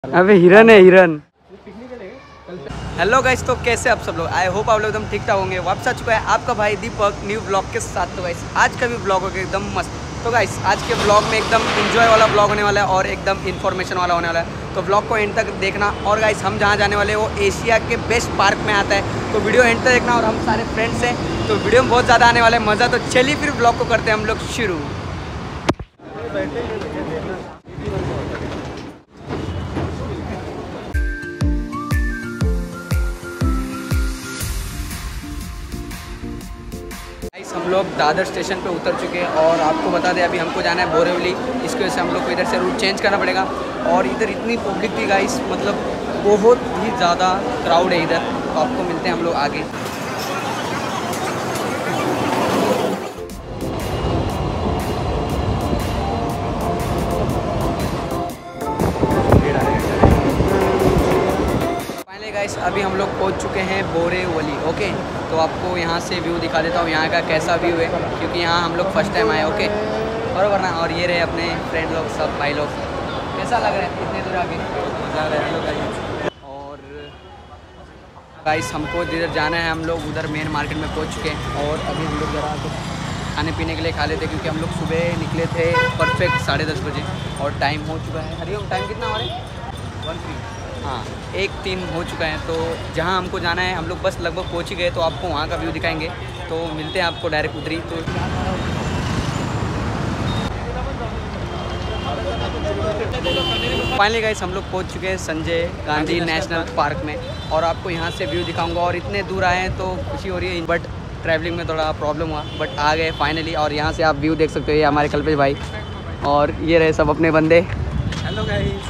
अबे हिरन है हिरन। हेलो गाइस, तो कैसे आप सब लोग? आई होप आप लोग एकदम ठीक ठाक होंगे। वापस आ चुका है आपका भाई दीपक न्यू ब्लॉग के साथ। तो गाइस आज का भी ब्लॉग होगा एकदम मस्त। तो गाइस आज के ब्लॉग में एकदम इंजॉय वाला ब्लॉग होने वाला है और एकदम इन्फॉर्मेशन वाला होने वाला है। तो ब्लॉग को एंड तक देखना। और गाइस हम जहाँ जाने वाले हैं वो एशिया के बेस्ट पार्क में आता है, तो वीडियो एंड तक देखना। और हम सारे फ्रेंड्स हैं तो वीडियो में बहुत ज़्यादा आने वाला है मज़ा। तो चलिए फिर ब्लॉग को करते हैं हम लोग शुरू। हम लोग दादर स्टेशन पे उतर चुके हैं और आपको बता दें अभी हमको जाना है बोरीवली। इसकी वजह से हम लोग को इधर से रूट चेंज करना पड़ेगा। और इधर इतनी पब्लिक थी गाइस, मतलब बहुत ही ज़्यादा क्राउड है इधर। तो आपको मिलते हैं हम लोग आगे। गाइस अभी हम लोग पहुंच चुके हैं बोरीवली। ओके, तो आपको यहाँ से व्यू दिखा देता हूँ यहाँ का कैसा व्यू है, क्योंकि यहाँ हम लोग फर्स्ट टाइम आए। ओके बराबर ना। और ये रहे अपने फ्रेंड लोग, सब भाई लोग। कैसा लग रहा है इतने दूर आगे? मज़ा आ रहा है। और गाइस हमको जिधर जाना है हम लोग उधर मेन मार्केट में पहुँच चुके हैं। और अभी हम लोग ज़रा खाने पीने के लिए खा लेते, क्योंकि हम लोग सुबह निकले थे परफेक्ट 10:30 बजे और टाइम हो चुका है। हरिओम टाइम कितना हमारे? 1:03। हाँ 1:03 हो चुका है। तो जहाँ हमको जाना है हम लोग बस लगभग पहुँच ही गए। तो आपको वहाँ का व्यू दिखाएंगे। तो मिलते हैं आपको डायरेक्ट उधर ही। तो फाइनली गाइस हम लोग पहुँच चुके हैं संजय गांधी नेशनल पार्क में। और आपको यहाँ से व्यू दिखाऊंगा। और इतने दूर आए हैं तो खुशी हो रही है, बट ट्रैवलिंग में थोड़ा प्रॉब्लम हुआ, बट आ गए फाइनली। और यहाँ से आप व्यू देख सकते हो, ये हमारे कल्पेश भाई और ये रहे सब अपने बंदे। Hello guys.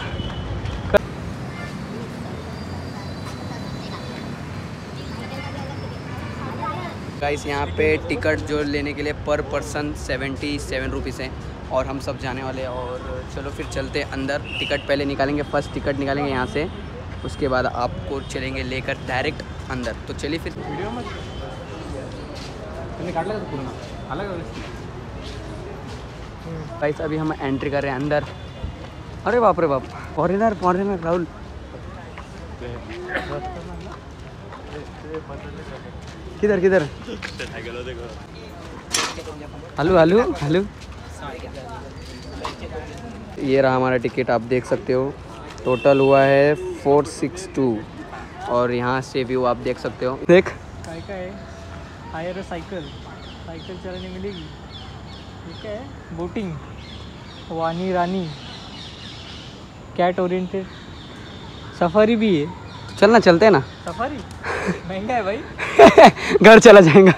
गाइस यहाँ पे टिकट जो लेने के लिए पर पर्सन 77 रुपीज़ है। और हम सब जाने वाले हैं। और चलो फिर चलते हैं अंदर। टिकट पहले निकालेंगे, फर्स्ट टिकट निकालेंगे यहाँ से, उसके बाद आपको चलेंगे लेकर डायरेक्ट अंदर। तो चलिए फिर। गाइस अभी हम एंट्री कर रहे हैं अंदर। अरे बाप रे बाप, फॉरेनर फॉरेनर राहुल। किधर किधर? Hello hello hello. ये रहा हमारा टिकट, आप देख सकते हो। टोटल हुआ है 462। और यहाँ से व्यू आप देख सकते हो। देख काय का है, हायर साइकिल साइकिल चलाने मिलेगी। ठीक है, बोटिंग, वानी रानी, कैट ओरिएंटेड, सफारी भी है। चलना, चलते हैं ना। सफारी महंगा है भाई। घर चला जाएगा।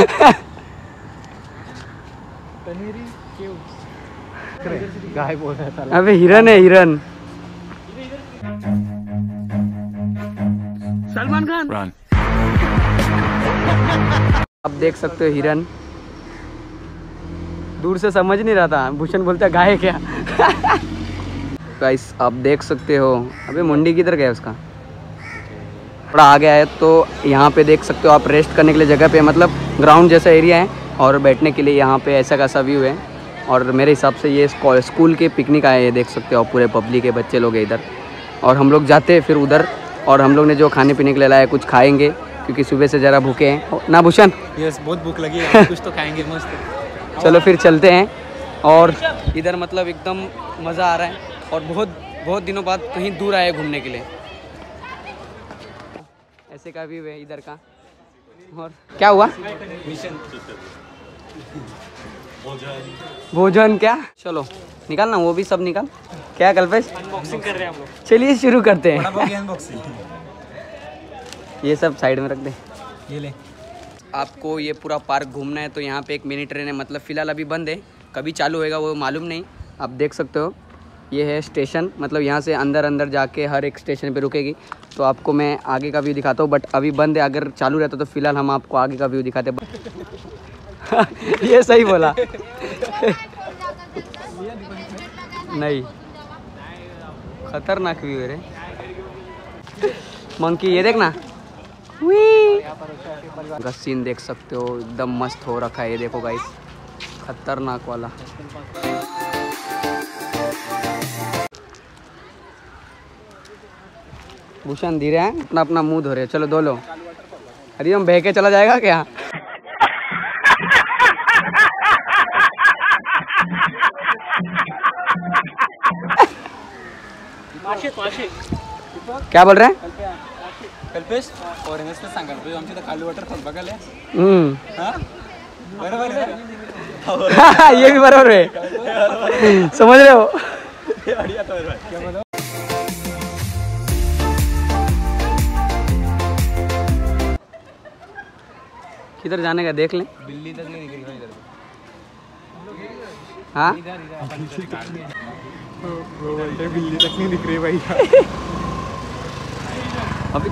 गाय बोल रहा था। अबे हिरन है हिरन। सलमान खान। आप देख सकते हो हिरन। दूर से समझ नहीं रहा था, भूषण बोलता है गाय क्या। गाइस आप देख सकते हो। अबे मुंडी किधर गया उसका? थोड़ा आ गया है। तो यहाँ पे देख सकते हो आप, रेस्ट करने के लिए जगह पे, मतलब ग्राउंड जैसा एरिया है। और बैठने के लिए यहाँ पे ऐसा कैसा व्यू है। और मेरे हिसाब से ये स्कूल के पिकनिक आए हैं, देख सकते हो। पूरे पब्लिक के बच्चे लोग हैं इधर। और हम लोग जाते हैं फिर उधर। और हम लोग ने जो खाने पीने के लिए लाया कुछ खाएंगे, क्योंकि सुबह से ज़रा भूखे हैं ना भूषण? यस, बहुत भूख लगी है। कुछ तो खाएंगे मस्त। चलो फिर चलते हैं। और इधर मतलब एकदम मज़ा आ रहा है। और बहुत दिनों बाद कहीं दूर आए घूमने के लिए। ऐसे का व्यू है इधर का। और क्या हुआ? भोजन क्या? चलो निकाल ना, वो भी सब निकाल। क्या कल्पेश? अनबॉक्सिंग कर रहे हैं हम लोग। चलिए शुरू करते हैं। अनबॉक्सिंग। ये सब साइड में रख दे। ये ले। आपको ये पूरा पार्क घूमना है तो यहाँ पे एक मिनी ट्रेन है, मतलब फ़िलहाल अभी बंद है, कभी चालू होएगा वो मालूम नहीं। आप देख सकते हो ये है स्टेशन, मतलब यहाँ से अंदर जाके हर एक स्टेशन पे रुकेगी। तो आपको मैं आगे का व्यू दिखाता हूँ, बट अभी बंद है। अगर चालू रहता तो फिलहाल हम आपको आगे का व्यू दिखाते। ये सही बोला। नहीं, खतरनाक व्यू है रे। मंकी ये देखना, का सीन देख सकते हो, एकदम मस्त हो रखा है। ये देखो गाइस, खतरनाक वाला। भूषण धीरे हैं, अपना अपना मुंह धो रहे, चलो धो लो। हरिओम बह के चला जाएगा क्या? क्या बोल रहे हैं? कल्पेश फॉरेनर्स पे सांगा आमची तर खाली वॉटरफॉल बघायला बरोबर आहे ये भी बराबर है, समझ रहे हो? किधर जाने का देख लें। बिल्ली तक नहीं दिख रही इधर। हाँ बिल्ली तक नहीं दिख रही भाई। अभी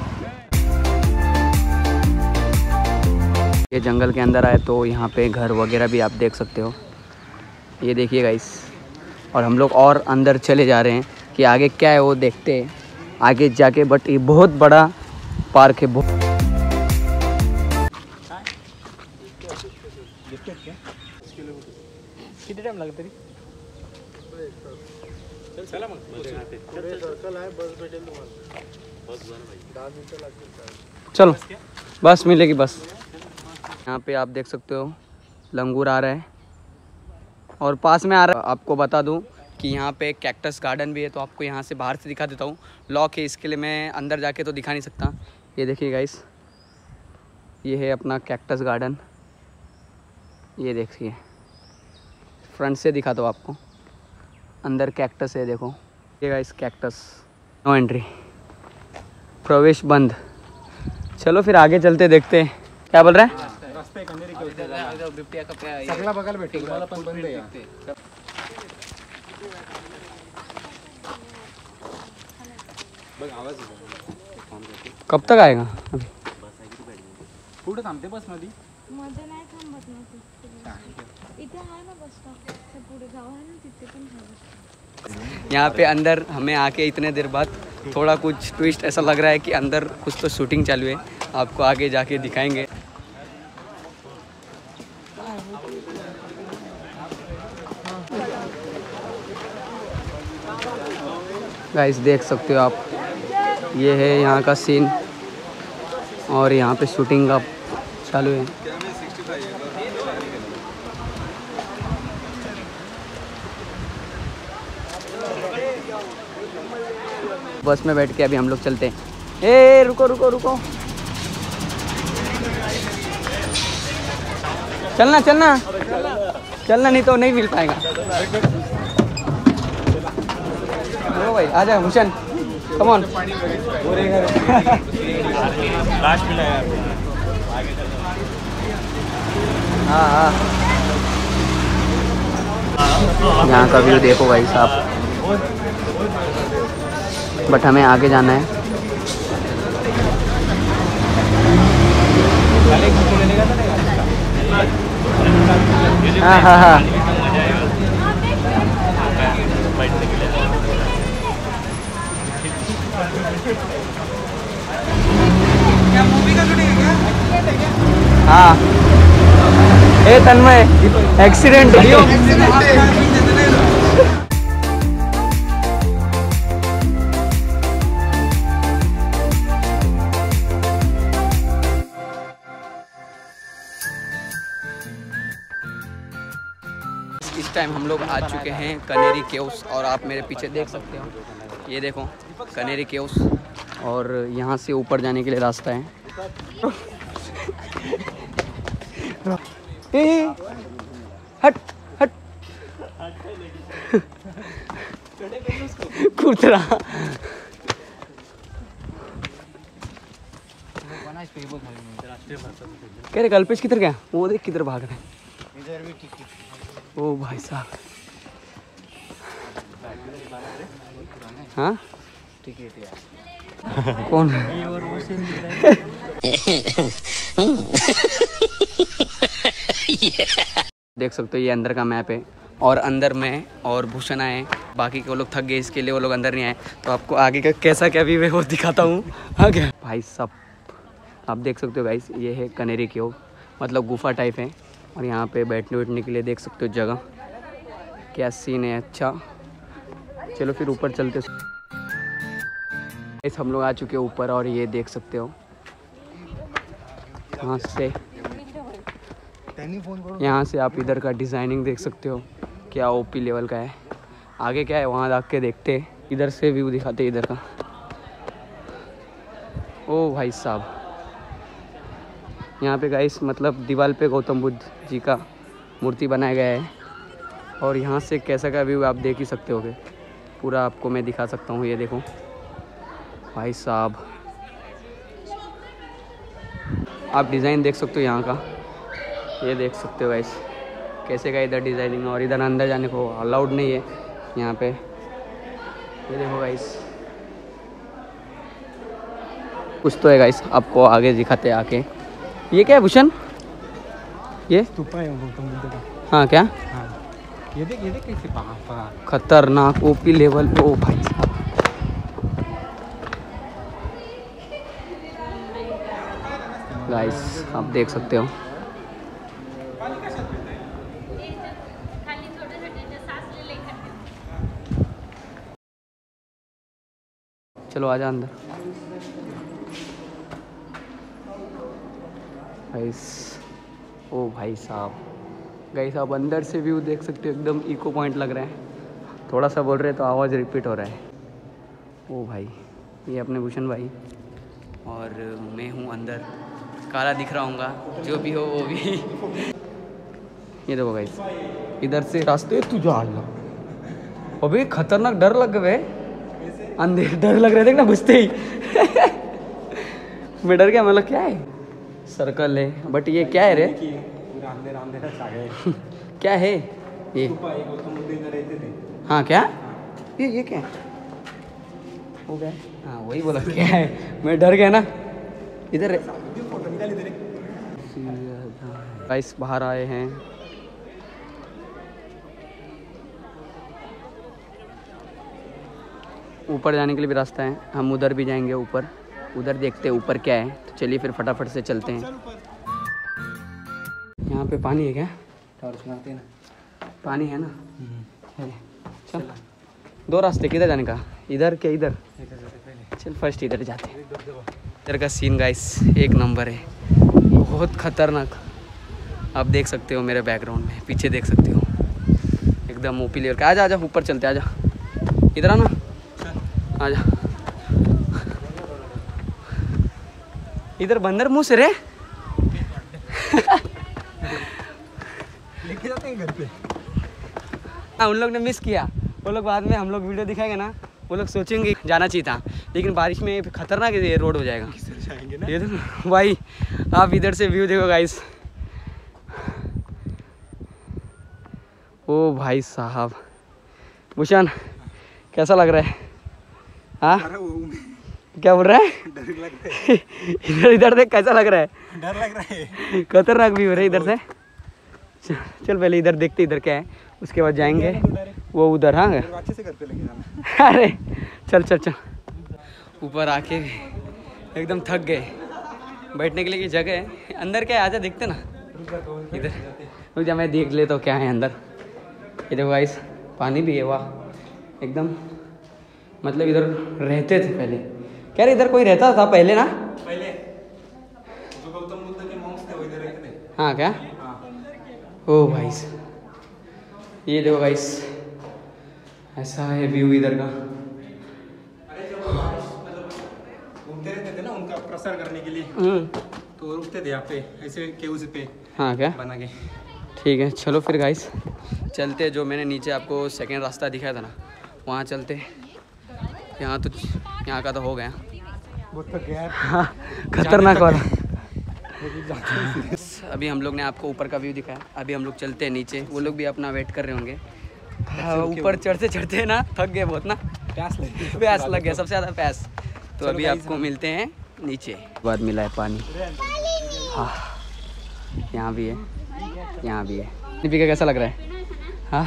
ये जंगल के अंदर आए तो यहाँ पे घर वगैरह भी आप देख सकते हो। ये देखिए गाइस, और हम लोग और अंदर चले जा रहे हैं कि आगे क्या है वो देखते हैं आगे जाके। बट ये बहुत बड़ा पार्क है। किती टाइम लागेल तरी? चला मग पुढे सर्कल आहे, बस भेटेल तुम्हाला। बस 10 मिनिटं लागतील। चलो बस मिलेगी बस। यहाँ पे आप देख सकते हो लंगूर आ रहा है और पास में आ रहा है। आपको बता दूं कि यहाँ पे कैक्टस गार्डन भी है, तो आपको यहाँ से बाहर से दिखा देता हूँ। लॉक है, इसके लिए मैं अंदर जाके तो दिखा नहीं सकता। ये देखिए गाइस, ये है अपना कैक्टस गार्डन। ये देखिए फ्रंट से दिखा दो आपको, अंदर कैक्टस है देखो। ये गाइस कैक्टस, नो एंट्री, प्रवेश बंद। चलो फिर आगे चलते देखते हैं। क्या बोल रहे हैं? सगळा बघायला भेटेल तुम्हाला, पण बंद आहे। बघ आवाज कब तक आएगा? अभी कुठे थांबते बस मध्ये? मध्ये नाही थांबत ना, इथे आहे ना बस स्टॉप, पुढे जाऊ आहे ना, तिथे पण आहे। यहाँ पे अंदर हमें आके इतने देर बाद थोड़ा कुछ ट्विस्ट ऐसा लग रहा है कि अंदर कुछ तो शूटिंग चालू है। आपको आगे जाके दिखाएंगे। गाइस देख सकते हो आप, ये है यहाँ का सीन और यहाँ पे शूटिंग का चालू है। बस में बैठ के अभी हम लोग चलते हैं। ए रुको रुको रुको, चलना चलना चलना, नहीं तो नहीं मिल पाएगा। ओ भाई आ जाओ भूषण, कम ऑन। हाँ हाँ, यहाँ का व्यू देखो भाई साहब। बट हमें आगे जाना है। हाँ हाँ हाँ, हाँ। ए तन्मय, एक्सीडेंट इस टाइम हम लोग आ चुके हैं कनेरी केव्स, और आप मेरे पीछे देख सकते हो, ये देखो कनेरी केव्स, और यहाँ से ऊपर जाने के लिए रास्ता है। हट हट कूद रहा। कह रहे कल्पेश किधर गया? वो देख किधर भाग रहे हैं। ओ भाई साहब, हाँ कौन? देख सकते हो ये अंदर का मैप है, और अंदर में और भूषण आए, बाकी के वो लोग थक गए, इसके लिए वो लोग अंदर नहीं आए। तो आपको आगे का कैसा क्या व्यू है वो दिखाता हूँ। आगे भाई साहब आप देख सकते हो गाइस, ये है कनेरी केव, मतलब गुफा टाइप है, और यहाँ पे बैठने के लिए देख सकते हो जगह। क्या सीन है, अच्छा चलो फिर ऊपर चलते। इस हम लोग आ चुके हैं ऊपर और ये देख सकते हो यहाँ से आप इधर का डिज़ाइनिंग देख सकते हो, क्या ओपी लेवल का है। आगे क्या है वहाँ जाके देखते हैं, इधर से व्यू दिखाते हैं इधर का। ओ भाई साहब, यहाँ पे गाइस मतलब दीवार पे गौतम बुद्ध जी का मूर्ति बनाया गया है और यहाँ से कैसा का व्यू आप देख ही सकते होगे। पूरा आपको मैं दिखा सकता हूँ, ये देखो भाई साहब, आप डिज़ाइन देख सकते हो यहाँ का, ये देख सकते हो गाइस कैसे का इधर डिज़ाइनिंग। और इधर अंदर जाने को अलाउड नहीं है यहाँ पे, ये देखो गाइस कुछ तो है गाइस, आपको आगे दिखाते आके। ये क्या है भूषण, ये स्तूपा है गौतम बुद्ध का। हाँ क्या, हाँ ये देख कैसे पहाड़ खतरनाक ओपी लेवल पे। ओ भाई साहब, गाइस आप देख सकते हो। चलो आजा अंदर। गाइस ओ भाई साहब, गाइस आप अंदर से व्यू देख सकते हो, एकदम इको पॉइंट लग रहा है। थोड़ा सा बोल रहे तो आवाज़ रिपीट हो रहा है। ओ भाई, ये अपने भूषण भाई और मैं हूँ अंदर, काला दिख रहा हूँगा, जो भी हो वो भी। ये देखो गाइस, इधर से रास्ते तू जा रहा, अबे खतरनाक, डर लग गए, अंधेर डर लग रहा है, देखना घुसते ही। मैं डर गया, मतलब क्या है, सर्कल है बट ये क्या है रे, क्या है ये, हाँ क्या ये क्या हो गया, हाँ वही बोला क्या है, मैं डर गया ना। इधर गाइस बाहर आए हैं, ऊपर जाने के लिए भी रास्ता है, हम उधर भी जाएंगे ऊपर, उधर देखते हैं ऊपर क्या है। तो चलिए फिर फटाफट से चलते हैं। यहाँ पे पानी है क्या, टॉर्च मारते हैं ना, पानी है ना, है। चल दो रास्ते, किधर जाने का, इधर क्या इधर, चल फर्स्ट इधर जाते हैं। इधर का सीन गाइस एक नंबर है, बहुत खतरनाक। आप देख सकते हो मेरे बैकग्राउंड में, पीछे देख सकते हो एकदम ओपी लेवल का। आजा आजा ऊपर चलते, आजा इधर आना, आजा इधर, बंदर मुँह से रे। लेके जाते हैं घर पे। हाँ उन लोग ने मिस किया, वो लोग बाद में हम लोग वीडियो दिखाएंगे ना, वो लोग सोचेंगे जाना चाहिए था, लेकिन बारिश में खतरनाक ये रोड हो जाएगा। जाएंगे ना ये तो भाई आप इधर से व्यू देखो गाइस, ओ भाई साहब। भूषण कैसा लग रहा है, हाँ क्या बोल रहा है, डर लग रहा है। इधर इधर देख कैसा लग रहा है, डर लग रहा है, खतरनाक व्यू है रे इधर से। चल पहले इधर देखते इधर क्या है, उसके बाद जाएंगे वो उधर। हाँ अच्छे से करते लेके जाना। अरे चल चल चल, ऊपर आके एकदम थक गए, बैठने के लिए की जगह है, अंदर क्या है आजा देखते ना, इधर रुक जा मैं देख ले तो क्या है अंदर। ये देखो गाइस पानी भी है, वाह एकदम, मतलब इधर रहते थे पहले, क्या रे इधर कोई रहता था पहले ना, पहले जो गौतम बुद्ध के मॉन्क्स थे वो इधर रहते थे। हाँ क्या, ओ भाई ये देखो गाइस ऐसा है व्यू इधर का। अरे जब मतलब घूमते रहते थे ना उनका प्रसार करने के लिए, तो रुकते थे यहाँ पे ऐसे केव्स पे, हाँ क्या बना के। ठीक है चलो फिर गाइस चलते, जो मैंने नीचे आपको सेकंड रास्ता दिखाया था ना वहाँ चलते। यहाँ तो यहाँ का तो हो गया, वो तो गया हाँ खतरनाक वाला। अभी हम लोग ने आपको ऊपर का व्यू दिखाया, अभी हम लोग चलते हैं नीचे, वो लोग भी अपना वेट कर रहे होंगे। हाँ, ऊपर चढ़ते चढ़ते ना थक गए बहुत ना, प्यास लग गया सबसे ज़्यादा प्यास। तो अभी आपको मिलते हैं नीचे, बाद मिला है पानी। हाँ यहाँ भी है, यहाँ भी है। दीपिका कैसा लग रहा है, हाँ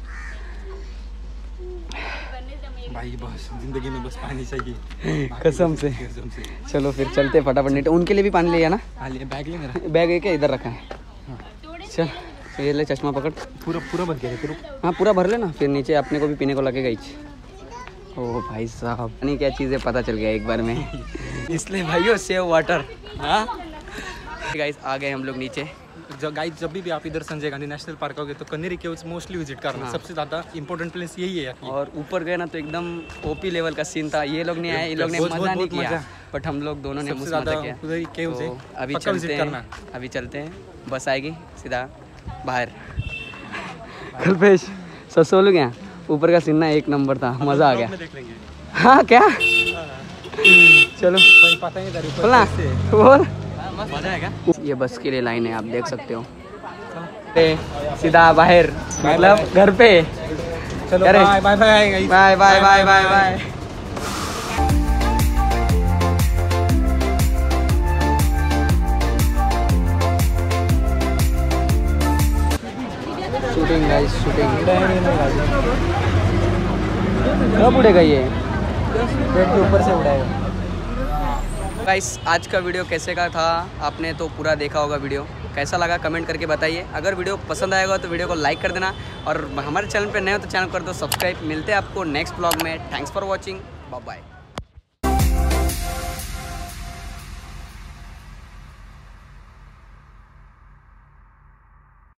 भाई बस जिंदगी में बस पानी चाहिए कसम से। चलो फिर चलते फटाफट, नहीं उनके लिए भी पानी ले आना। हाँ ले बैग ले मेरा, बैग है क्या इधर रखा है, चल ये ले चश्मा पकड़, पूरा भर गया फिर। हाँ पूरा भर लेना, फिर नीचे अपने को भी पीने को लगेगा ही। ओ भाई साहब, नहीं क्या चीज़ें पता चल गया एक बार में। इसलिए भाइयों सेव वाटर। हाँ गाइस आ गए हम लोग नीचे। जब भी आप इधर संजय गांधी नेशनल पार्क आओगे तो कनेरी केव्स मोस्टली विजिट करना। हाँ। सबसे ज़्यादा इंपॉर्टेंट प्लेस यही है। और ऊपर गए ना तो एकदम ओपी लेवल का सीन था। ये लोग नहीं आए, ये लोग ने मज़ा नहीं किया, बट हम लोग दोनों ने मज़ा किया। तो अभी चलते हैं, बस आएगी सीधा बाहर। कल्पेश सच बोलूं क्या, ऊपर का सीन ना एक नंबर था, मज़ा आ गया। हाँ क्या चलो पता ही नहीं बोलना बोल। मज़ा आएगा। ये बस के लिए लाइन है, आप देख सकते हो। सीधा बाहर, मतलब घर पे। चलो bye bye bye bye bye bye bye bye. Shooting guys, shooting कब उड़ेगा ये? पेड़ के ऊपर से उड़ाएगा। गाइस आज का वीडियो कैसे का था, आपने तो पूरा देखा होगा। वीडियो कैसा लगा कमेंट करके बताइए। अगर वीडियो पसंद आएगा तो वीडियो को लाइक कर देना, और हमारे चैनल पे नए हो तो चैनल कर दो सब्सक्राइब। मिलते हैं आपको नेक्स्ट ब्लॉग में। Thanks for watching, bye bye.